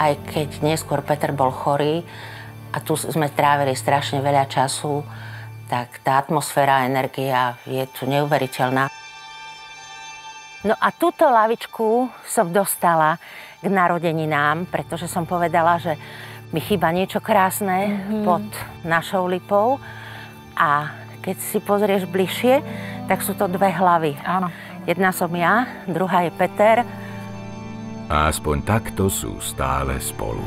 aj keď neskôr Peter bol chorý a tu sme trávili strašne veľa času, tak tá atmosféra, energia je tu neuveriteľná. No a túto lavičku som dostala k narodeninám, pretože som povedala, že mi chýba niečo krásne pod našou lipou. A keď si pozrieš bližšie, tak sú to dve hlavy. Áno. Jedna som ja, druhá je Peter. A aspoň takto sú stále spolu.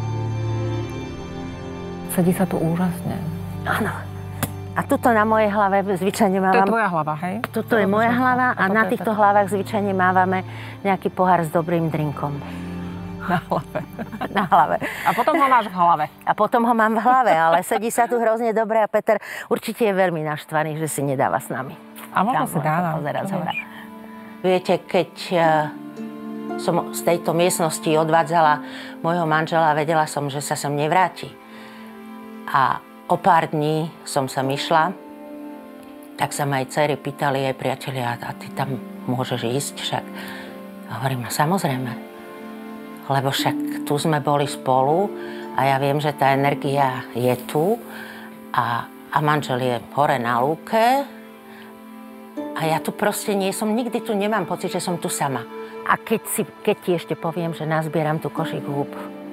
Sedí sa tu úžasne. Áno. A tuto na mojej hlave zvyčajne mávam... To je tvoja hlava, hej? Tuto je moja hlava a na týchto hlavách zvyčajne mávame nejaký pohár s dobrým drinkom. Na hlave. Na hlave. A potom ho máš v hlave. A potom ho mám v hlave, ale sedí sa tu hrozne dobre a Peter určite je veľmi naštvaný, že si nedáva s nami. A možno si dáva. Viete, keď som z tejto miestnosti odvádzala môjho manžela, vedela som, že sa sem nevráti. A o pár dní som sa išla, tak sa ma aj dcery pýtali, aj priatelia, a ty tam môžeš ísť však? A hovorím, samozrejme, lebo však tu sme boli spolu a ja viem, že tá energia je tu a manžel je hore na lúke a ja tu proste nie som, nikdy tu nemám pocit, že som tu sama. A keď ti ešte poviem, že nazbieram tu košík húb,